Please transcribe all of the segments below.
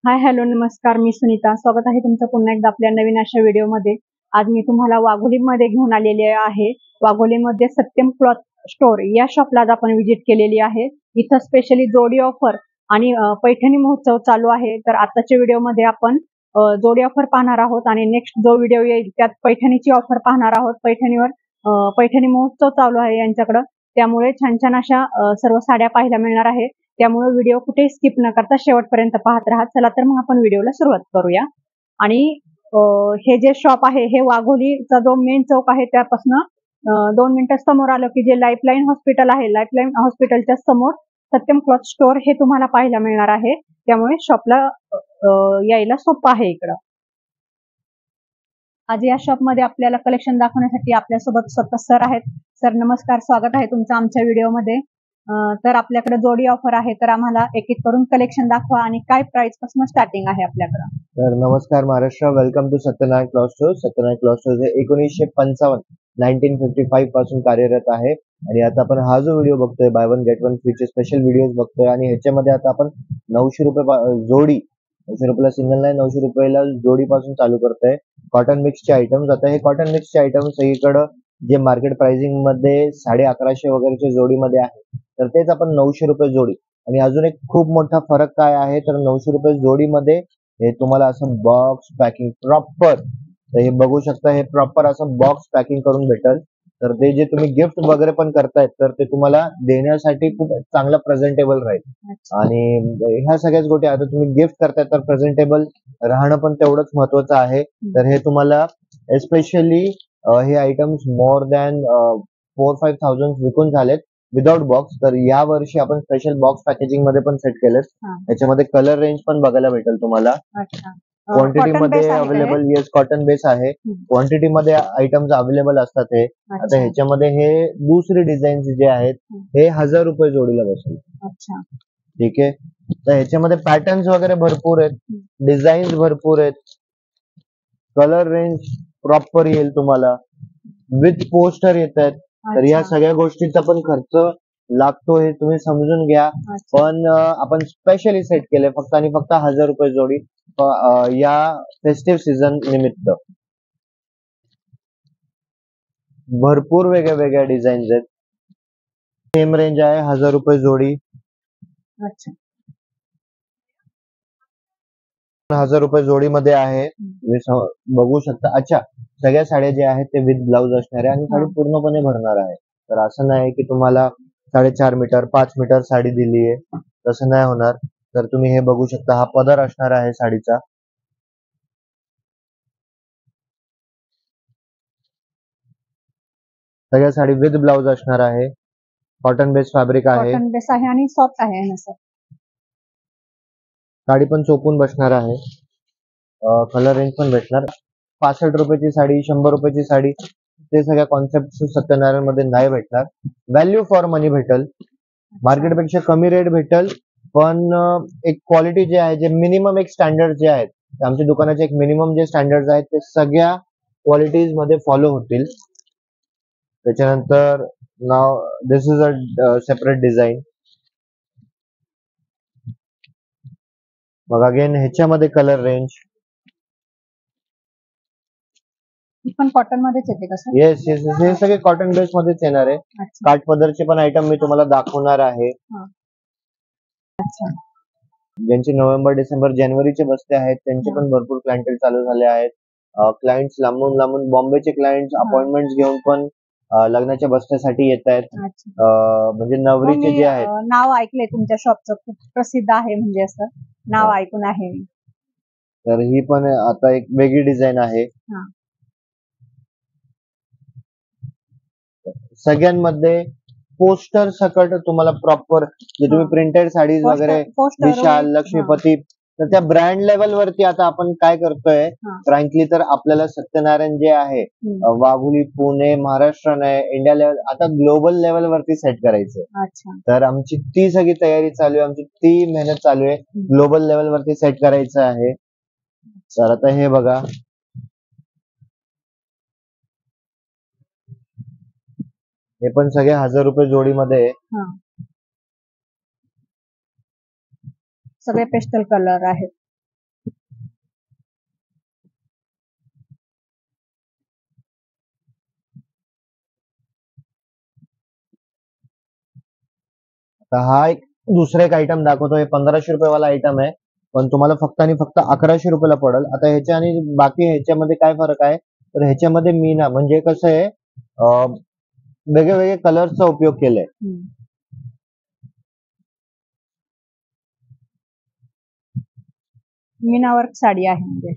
Hi hello नमस्कार, मी सुनीता. स्वागत आहे तुमचं पुन्हा एकदा आपल्या नवीन अशा व्हिडिओमध्ये. आज मी तुम्हाला वाघोलीमध्ये घेऊन आलेले आहे. वाघोलीमध्ये सत्यम क्लॉथ स्टोर या शॉपला आज आपण व्हिजिट केलेली आहे. इथं स्पेशली जोडी ऑफर आणि पैठणी महोत्सव चालू आहे. तर आताच्या व्हिडिओमध्ये आपण जोडी ऑफर पाहणार आहोत आणि नेक्स्ट जो व्हिडिओ येईल त्यात पैठणीची ऑफर पाहणार आहोत. पैठणी महोत्सव चालू आहे यांच्याकडं, त्यामुळे छान छान अशा सर्व साड्या पाहायला मिळणार आहे. त्यामुळे व्हिडिओ कुठे स्किप न करता शेवटपर्यंत पाहत राहा. चला तर मग आपण व्हिडिओला सुरुवात करूया. आणि हे जे शॉप आहे हे वाघोलीचा जो मेन चौक आहे त्यापासून 2 मिनिटं समोर आलं की जे लाईफलाईन हॉस्पिटल आहे, लाईफलाईन हॉस्पिटलच्या समोर सत्यम क्लॉथ स्टोअर हे तुम्हाला पाहायला मिळणार आहे. त्यामुळे शॉपला यायला सोपं आहे इकडं. आज या शॉपमध्ये आपल्याला कलेक्शन दाखवण्यासाठी आपल्यासोबत स्वतः सर आहेत. सर नमस्कार, स्वागत आहे तुमचं आमच्या व्हिडिओमध्ये. तर आपल्याकडे जोडी ऑफर आहे, तर आम्हाला एक एक करून कलेक्शन दाखवा आणि काय प्राइस पासून स्टार्टिंग आहे आपल्याकडे. तर नमस्कार Maharashtra, welcome to Satyanarayan cloth store. Satyanarayan cloth store 1955 पासून कार्यरत आहे आणि आता आपण हा जो व्हिडिओ बघतोय बाय वन गेट वन फ्रीचे स्पेशल व्हिडिओज बघतोय आणि ह्याच्यामध्ये आता आपण 900 रुपये जोडी, 900 रुपयाला सिंगल नाही, 900 रुपयाला जोडी पासून चालू करतोय. कॉटन मिक्सचे आयटम्स. आता हे कॉटन मिक्सचे आयटम्स सगळीकडे जे मार्केट प्राइसिंग मध्ये 1150 वगैरेच्या जोडीमध्ये आहे, तर तेच आपण 900 रुपये जोडी. आणि अजून एक खूप मोठा फरक काय आहे तर 900 रुपये जोडीमध्ये हे तुम्हाला असं बॉक्स पॅकिंग प्रॉपर, तर हे बघू शकता, हे प्रॉपर असं बॉक्स पॅकिंग करून भेटल. तर ते जे तुम्ही गिफ्ट वगैरे पण करतायत तर ते तुम्हाला देण्यासाठी खूप चांगलं प्रेझेंटेबल राहील. आणि ह्या सगळ्याच गोष्टी आता तुम्ही गिफ्ट करताय तर प्रेझेंटेबल राहणं पण तेवढंच महत्वाचं आहे. तर हे तुम्हाला एस्पेशली हे आयटम्स मोर दॅन 4-5,000 विकून झालेत विदाउट बॉक्स. तर या वर्षी आपण स्पेशल बॉक्स पॅकेजिंग मध्ये पण सेट केलेत. त्याच्यामध्ये कलर रेंज पण बघायला भेटेल तुम्हाला. क्वांटिटी मध्ये अवेलेबल, येस कॉटन बेस आहे. क्वांटिटी मध्ये आयटम्स अवेलेबल असतात हे. आता ह्याच्यामध्ये हे दुसरी डिझाईन जे आहेत हे 1000 रुपये जोडीला बसेल. ठीक आहे. तर ह्याच्यामध्ये पॅटर्न्स वगैरे भरपूर आहेत, डिझाईन्स भरपूर आहेत, कलर रेंज प्रॉपर येईल तुम्हाला, विथ पोस्टर येत आहेत. तर या सगळ्या गोष्टीचा पण खर्च लागतो हे तुम्ही समजून घ्या. पण आपण स्पेशली सेट केले फक्त आणि फक्त 1000 रुपये जोडी या फेस्टिव्ह सीझन निमित्त. भरपूर वेगळ्या वेगळ्या डिझाईन्स आहेत. सेम रेंज आहे 1000 रुपये जोडी. 1000 रुपये जोडीमध्ये आहे, तुम्ही बघू शकता. अच्छा, सगळ्या साड्या जे आहेत ते विथ ब्लाउज असणार आहे आणि साडी पूर्णपणे भरणार आहे. तर असं नाही की तुम्हाला 4.5 मीटर 5 मीटर साडी दिली आहे, तसं नाही होणार. तर तुम्ही हे बघू शकता, हा पदर असणार आहे साडीचा. सगळ्या साडी विथ ब्लाउज असणार आहे. कॉटन बेस फॅब्रिक आहे, कॉटन बेस आहे आणि सॉफ्ट आहे ना सर. साडी पण चोपून बसणार आहे. कलर रेंज पण भेटणार. 65 रुपयाची साडी, 100 रुपयाची साडी, ते सगळ्या कॉन्सेप्ट सत्यनारायण मध्ये नाही भेटणार. व्हॅल्यू फॉर मनी भेटल, मार्केटपेक्षा कमी रेट भेटल. पण एक क्वालिटी जे आहे, जे मिनिमम एक स्टँडर्ड जे आहेत, आमच्या दुकानाचे एक मिनिमम जे स्टँडर्ड आहेत ते सगळ्या क्वालिटीज मध्ये फॉलो होतील. त्याच्यानंतर नाव this is a separate design. मग अगेन ह्याच्यामध्ये कलर रेंज पण कॉटन मध्येच येते का सर? येस येस, हे सगळे कॉटन बेस मध्येच येणार आहे. काठ पदरचे पण आयटम मी तुम्हाला दाखवणार आहे. ज्यांचे नोव्हेंबर डिसेंबर जानेवारीचे बसते आहेत त्यांचे पण भरपूर क्लायंटेल चालू झाले आहेत. क्लायंट्स लांबून लांबून, बॉम्बेचे क्लायंट्स अपॉइंटमेंट घेऊन पण लग्नाच्या बसण्यासाठी येत आहेत. म्हणजे नवरीचे जे आहेत. नाव ऐकलंय तुमच्या शॉपचं, खूप प्रसिद्ध आहे, म्हणजे असं नाव ऐकून आहे. तर ही पण आता एक वेगळी डिझाईन आहे. सगळ्यांमध्ये पोस्टर सकट तुम्हाला प्रॉपर, जे तुम्ही प्रिंटेड साडीज वगैरे विशाल, लक्ष्मीपती, तर त्या ब्रँड लेवल वरती आता आपण काय करतोय फ्रँकली, तर आपल्याला सत्यनारायण जे आहे वाघोली, पुणे, महाराष्ट्र नाही, इंडिया लेवल, आता ग्लोबल लेवल वरती सेट करायचंय. तर आमची ती सगळी तयारी चालू आहे, आमची ती मेहनत चालू आहे, ग्लोबल लेवल वरती सेट करायचं आहे. तर आता हे बघा, हे पण सगळे 1000 रुपये जोडीमध्ये. सगळे पेस्टल कलर आहेत. तर हा एक दुसरा एक आयटम दाखवतो. हे 1500 रुपये आयटम आहे, पण तुम्हाला फक्त आणि फक्त 1100 रुपयाला पडेल. आता ह्याच्या आणि बाकी ह्याच्यामध्ये काय फरक आहे, तर ह्याच्यामध्ये मीना म्हणजे कसं आहे, वेगळे वेगळे कलर्सचा उपयोग केलाय. मीना वर्क साडी आहे म्हणजे.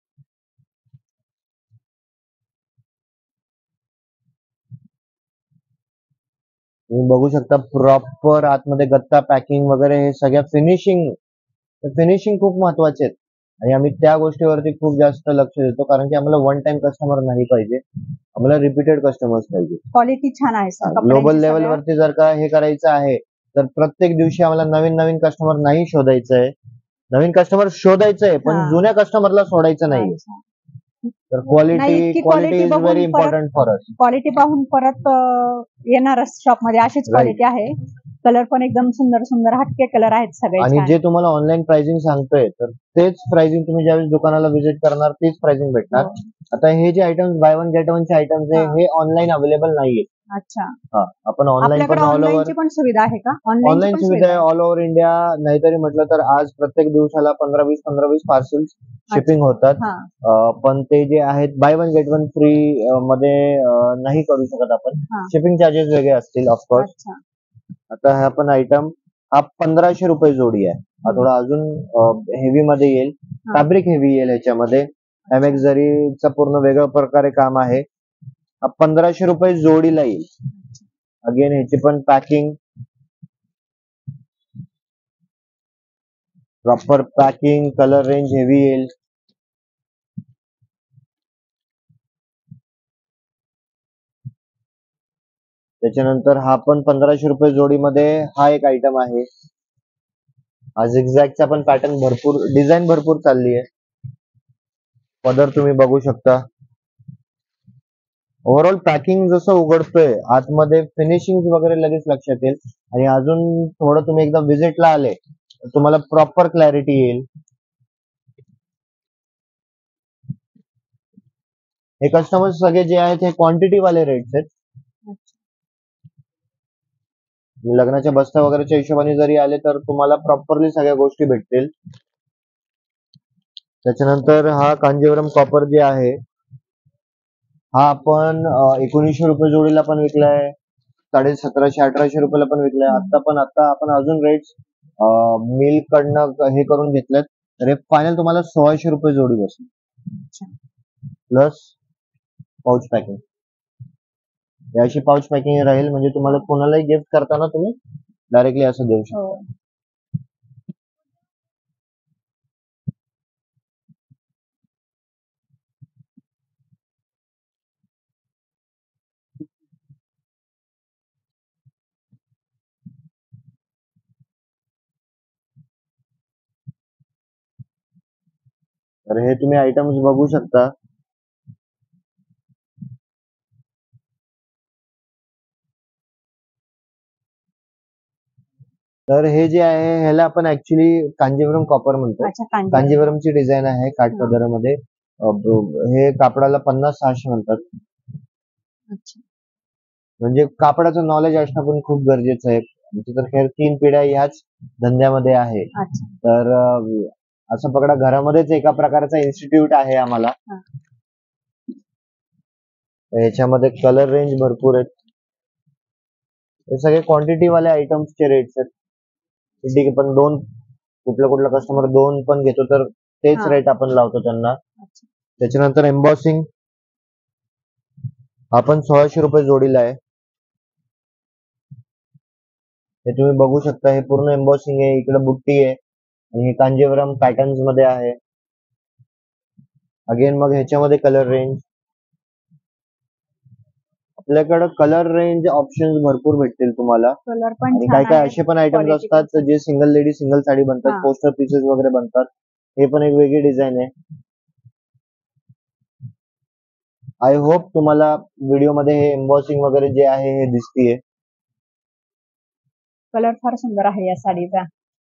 तुम्ही बघू शकता प्रॉपर आतमध्ये गत्ता पॅकिंग वगैरे हे सगळ्या फिनिशिंग खूप महत्वाचे आहेत. आणि आम्ही त्या गोष्टीवरती खूप जास्त लक्ष देतो, कारण की आम्हाला वन टाइम कस्टमर नाही पाहिजे, आम्हाला रिपीटेड कस्टमर्स पाहिजे. क्वालिटी छान आहे sir. ग्लोबल कपड्यांची लेवल सगळ्या. वरती जर का हे करायचं आहे, तर प्रत्येक दिवशी आम्हाला नवीन नवीन कस्टमर नाही शोधायचंय, नवीन कस्टमर शोधायचंय, पण हा. जुन्या कस्टमरला सोडायचं नाही. अच्छा. तर नाही, क्वालिटी इतकी क्वालिटी quality इज बघून व्हेरी परत- इम्पॉर्टंट फॉर अस. क्वालिटी पाहून परत येणारच शॉप मध्ये. अशीच Right. क्वालिटी आहे. कलर पण एकदम सुंदर सुंदर हटके कलर आहेत सगळे आणि छान. जे तुम्हाला ऑनलाईन प्राइसिंग सांगतोय, तर तेच प्राइसिंग तुम्ही ज्यावेळेस दुकानाला व्हिजिट करणार तेच प्राइसिंग भेटणार. हो. आता हे जे items buy one get one चे आयटम्स आहे, हा. हे ऑनलाईन अवेलेबल नाहीये. अच्छा. आपण ऑनलाईन आपल्याकडे पण ऑल ओव्हर ऑनलाईनची पण सुविधा आहे का? ऑनलाईन सुविधा आहे ऑल ओव्हर इंडिया. नाहीतरी म्हटलं तर आज प्रत्येक दिवसाला 15-20 पार्सल्स शिपिंग होतात. हा. पण ते जे आहेत buy one get one free मध्ये नाही करू शकत आपण. हा. शिपिंग चार्जेस वेगळे असतील ऑफकोर्स. अच्छा. आता हा पण आयटम हा 1500 रुपये जोडी आहे. हा थोडा अजून हेवी मध्ये येईल, हा. फॅब्रिक हेवी येईल ह्याच्यामध्ये. एमएक्स जरीचं पूर्ण वेगळ्या प्रकारे काम आहे. हा 1500 रुपये जोडीला येईल. अगेन ह्याची पण packing proper packing, colour range heavy येईल. त्याच्यानंतर हा पण 1500 रुपये जोडीमध्ये हा एक आयटम आहे. हा झिगझॅगचा पण पॅटर्न भरपूर, डिझाईन भरपूर चालली आहे. पदर तुम्ही बघू शकता. ओव्हरऑल पॅकिंग जसं उघडतोय, आतमध्ये फिनिशिंग वगैरे लगेच लक्षात येईल. आणि अजून थोडं तुम्ही एकदा व्हिजिटला आले, तर तुम्हाला प्रॉपर क्लॅरिटी येईल. हे कस्टमर्स सगळे जे आहेत हे क्वांटिटी वाले रेट्स आहेत. लग्नाच्या बस्ता वगैरेच्या हिशोबाने जरी आले तर तुम्हाला प्रॉपरली सगळ्या गोष्टी भेटतील. त्याच्यानंतर हा कांजीवरम कॉपर जे आहे, हा आपण 1900 रुपये जोडीला पण विकलाय, 1750-1800 रुपयाला पण विकलाय. आता आपण अजून रेट्स मिल कडनं हे करून घेतलेत, तर हे फायनल तुम्हाला 1600 रुपये जोडी बसेल. Plus pouch packing. याची पाऊच पॅकिंग राहील, म्हणजे तुम्हाला कोणालाही गिफ्ट करताना तुम्ही डायरेक्टली असं देऊ शकता. हो. तर हे तुम्ही आयटम्स बघू शकता. तर हे जे आहे ह्याला आपण ऍक्च्युली कांजीवरम कॉपर म्हणतो. अच्छा. कांजीवरम. कांजीवरमची डिझाईन आहे काठपदरामध्ये. हे कापडाला 50-600 म्हणतात. अच्छा. म्हणजे कापडाचं नॉलेज असणं पण खूप गरजेचं आहे. आमची तर खैर 3 पिढ्या ह्याच धंद्यामध्ये आहे. अच्छा. तर असं पकडा घरामध्येच एका प्रकारचा इन्स्टिट्यूट आहे आम्हाला. हा. ह्याच्यामध्ये कलर रेंज भरपूर आहेत. हे सगळे क्वांटिटी वाले आयटम्सचे रेट्स आहेत. ठीक आहे, पण कुठला कस्टमर 2 पण घेतो तर तेच हा. रेट आपण लावतो त्यांना. अच्छा. त्याच्यानंतर एम्बॉसिंग आपण 1600 रुपये जोडीला आहे. हे तुम्ही बघू शकता, हे पूर्ण एम्बॉसिंग आहे, इकडे बुट्टी आहे आणि हे कांजीवरम पॅटर्न्स मध्ये आहे. अगेन मग ह्याच्यामध्ये कलर रेंज, आपल्याकडे कलर रेंज ऑप्शन्स भरपूर भेटतील तुम्हाला. कलर पण आणि छान काय काय आहेत. असे पण आयटम्स Quality असतात पण जे सिंगल लेडी सिंगल साडी बनतात, हा. पोस्टर पीसेस वगैरे बनतात. हे पण एक वेगळी डिझाईन आहे. आय होप तुम्हाला व्हिडिओ मध्ये हे एम्बॉसिंग वगैरे जे आहे हे दिसतीये. कलर फार सुंदर आहे या साडीचा.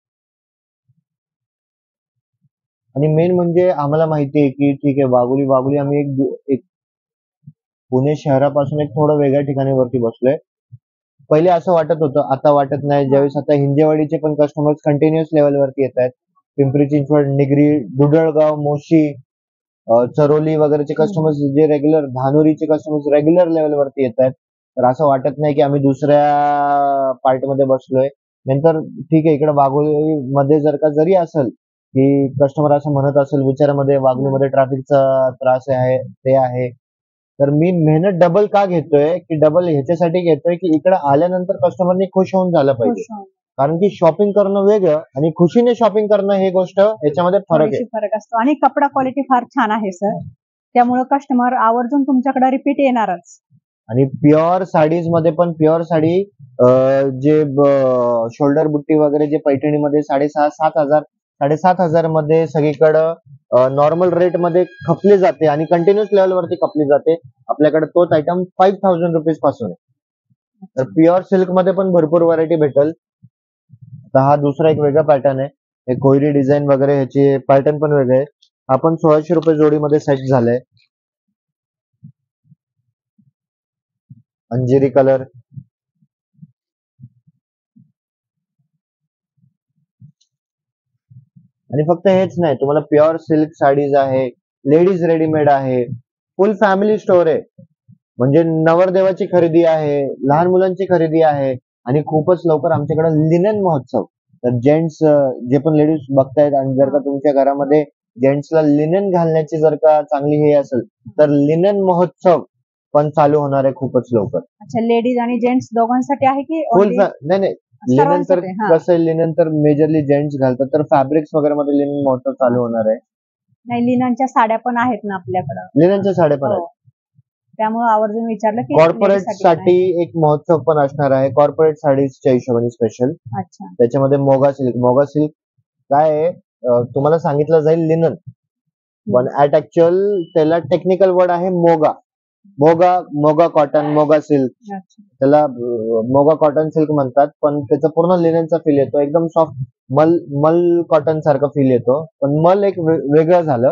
आणि मेन म्हणजे आम्हाला माहिती आहे की ठीक आहे, वाघोली आम्ही एक पुणे शहरापासून एक थोडं वेगळ्या ठिकाणी वरती बसलोय. पहिले असं वाटत होतं, आता वाटत नाही. ज्यावेळेस आता हिंजेवाडीचे पण कस्टमर्स कंटिन्युअस लेवलवरती येत आहेत. पिंपरी चिंचवड, निगडी, दुधळगाव, मोशी, चरोली वगैरेचे कस्टमर्स जे रेग्युलर, धानोरीचे कस्टमर्स रेग्युलर लेवलवरती येत आहेत. तर असं वाटत नाही की आम्ही दुसऱ्या पार्टमध्ये बसलोय. नंतर ठीक आहे, इकडे वाघोलीमध्ये जर का जरी असेल की कस्टमर असं म्हणत असेल विचारामध्ये वाघोलीमध्ये ट्रॅफिकचा त्रास आहे, ते आहे, तर मी मेहनत डबल का घेतोय की डबल ह्याच्यासाठी घेतोय की इकडे आल्यानंतर कस्टमरनी खुश होऊन झालं पाहिजे. कारण की शॉपिंग करणं वेगळं आणि खुशीने शॉपिंग करणं हे गोष्ट याच्यामध्ये फरक आहे. फरक असतो आणि कपडा क्वालिटी फार छान आहे सर, त्यामुळे कस्टमर आवर्जून तुमच्याकडे रिपीट येणारच. आणि प्युअर साडीज मध्ये पण प्युअर साडी जे शोल्डर बुट्टी वगैरे जे पैठणीमध्ये 6,500 मध्ये सगळीकडे नॉर्मल रेट मध्ये खपली जाते आणि कंटिन्युअस लेवलवरती खपली जाते. आपल्याकडे तोच आयटम 5,000 रुपीज पासून आहे. तर प्युअर सिल्क मध्ये पण भरपूर व्हरायटी भेटेल. आता हा दुसरा एक वेगळा पॅटर्न आहे. हे कोयरी डिझाईन वगैरे ह्याची पॅटर्न पण वेगळे आहे. आपण 1,600 रुपये जोडीमध्ये सेट झालाय. अंजिरी कलर, आणि फक्त हेच नाही, तुम्हाला प्युअर सिल्क साडीज आहे, लेडीज रेडीमेड आहे, फुल फॅमिली स्टोर आहे. म्हणजे नवरदेवाची खरेदी आहे, लहान मुलांची खरेदी आहे आणि खूपच लवकर आमच्याकडे लिनन महोत्सव. तर जेंट्स जे पण लेडीज बघतायत आणि जर का तुमच्या घरामध्ये जेंट्सला लिनन घालण्याची जर का चांगली हे असेल तर लिनन महोत्सव पण चालू होणार आहे खूपच लवकर. अच्छा, लेडीज आणि जेंट्स दोघांसाठी आहे की फुल नाही नाही, लिनन तर कसं आहे, लिनन तर मेजरली जेंट्स घालतात, तर फॅब्रिक्स वगैरे मध्ये लिनन महोत्सव चालू होणार आहे. नाही, लिननच्या साड्या पण आहेत ना आपल्याकडे. लिननच्या साड्या पण आहेत. त्यामुळे आवर्जून विचारलं की कॉर्पोरेट साठी एक महोत्सव पण असणार आहे, कॉर्पोरेट साडीजच्या हिशोबाने स्पेशल. अच्छा, त्याच्यामध्ये मोगा सिल्क काय आहे, तुम्हाला सांगितलं जाईल लिनन, पण ऍट ऍक्च्युअल त्याला टेक्निकल वर्ड आहे मोगा. मोगा कॉटन, मोगा सिल्क, त्याला मोगा कॉटन सिल्क म्हणतात. पण त्याचा पूर्ण लिननचा फील येतो, एकदम सॉफ्ट मल कॉटन सारखं फील येतो, पण मल एक वेगळं झालं.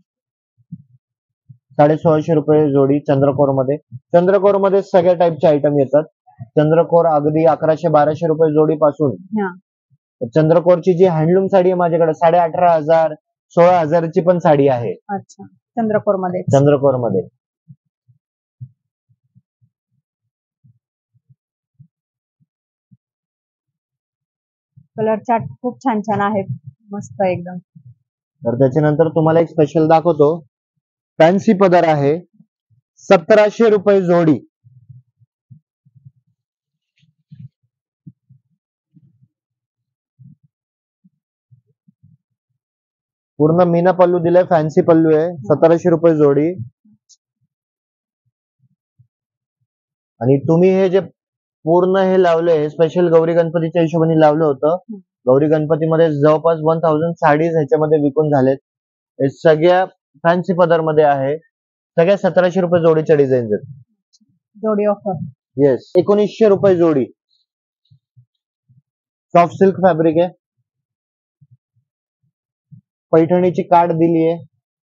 1,650 रुपये जोडी चंद्रकोर मध्ये सगळ्या टाईपचे आयटम येतात. चंद्रकोर अगदी 1,100-1,200 रुपये जोडी पासून. चंद्रकोरची जी हँडलूम साडी आहे माझ्याकडे 18,500 16,000 ची पण साडी आहे. अच्छा, चंद्रकोर मध्ये. कलर चार्ट खूप छान छान आहेत, मस्त एकदम. तर त्याच्यानंतर तुम्हाला एक स्पेशल दाखवतो. फॅन्सी पदर आहे, 1,700 रुपये जोडी. पूर्ण मीना पल्लू दिलाय, फॅन्सी पल्लू आहे, 1,700 रुपये जोडी. आणि तुम्ही हे जे पूर्ण हे लावलंय स्पेशल गौरी गणपतीच्या हिशोबाने लावलं होतं. गौरी गणपतीमध्ये जवळपास 1,000 साडीज ह्याच्यामध्ये विकून झालेत. हे सगळ्या फॅन्सी पदर मध्ये आहे, सगळ्या 1,700 रुपये जोडीच्या डिझाईन आहेत. जोडी ऑफर. येस, 1,900 रुपये जोडी. सॉफ्ट सिल्क फॅब्रिक आहे, पैठणीची कार्ड दिली आहे.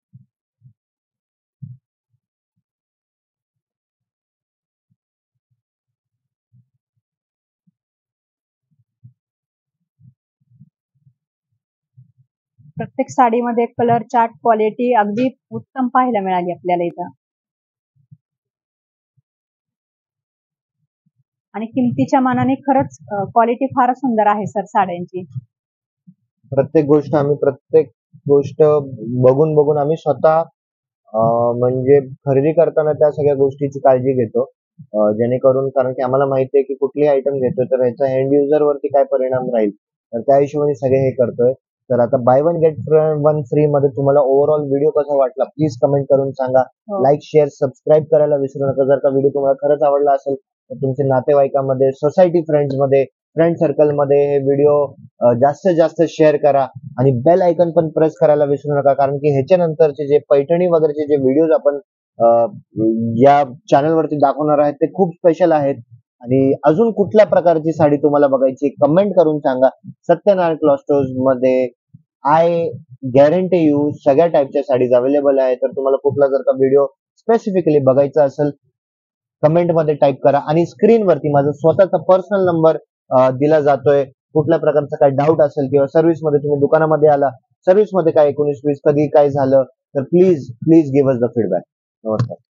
प्रत्येक साडीमध्ये कलर चार्ट क्वालिटी अगदी उत्तम पाहायला मिळाली आपल्याला इथं. आणि किमतीच्या मानाने खरंच क्वालिटी फार सुंदर आहे सर साड्यांची. प्रत्येक गोष्ट बघून आम्ही स्वतः म्हणजे खरेदी करताना त्या सगळ्या गोष्टीची काळजी घेतो, जेणेकरून, कारण की आम्हाला माहिती आहे की कुठली आयटम घेतोय तर ह्याचा एंड युजर वरती काय परिणाम राहील, तर त्या हिशोबाने सगळे हे करतोय. तर आता buy one get one free मध्ये तुम्हाला ओव्हरऑल व्हिडिओ कसा वाटला प्लीज कमेंट करून सांगा. लाईक, शेअर, सबस्क्राईब करायला विसरू नका. जर का व्हिडिओ तुम्हाला खरंच आवडला असेल तर तुमच्या नातेवाईकांमध्ये, सोसायटी फ्रेंड्स मध्ये, फ्रेंड सर्कल मध्ये हे व्हिडिओ जास्तीत जास्त शेअर करा आणि बेल आयकॉन पण प्रेस करायला विसरू नका, कारण की ह्याच्यानंतरचे जे पैठणी वगैरेचे जे व्हिडिओज आपण या चॅनल वरती दाखवणार आहेत ते खूप स्पेशल आहेत. आणि अजून कुठल्या प्रकारची साडी तुम्हाला बघायची कमेंट करून सांगा. सत्यनारायण क्लॉथ स्टोर्स मध्ये आय गॅरंटी यू सगळ्या टाईपच्या साडीज अवेलेबल आहे. तर तुम्हाला कुठला जर का व्हिडिओ स्पेसिफिकली बघायचा असेल कमेंट मध्ये टाईप करा आणि स्क्रीनवरती माझा स्वतःचा पर्सनल नंबर दिला जातोय. कुठल्या प्रकारचा काही डाऊट असेल किंवा सर्व्हिस मध्ये तुम्ही दुकानामध्ये आला, सर्व्हिस मध्ये काय 19-20 कधी काय झालं तर please give us the feedback. नमस्कार.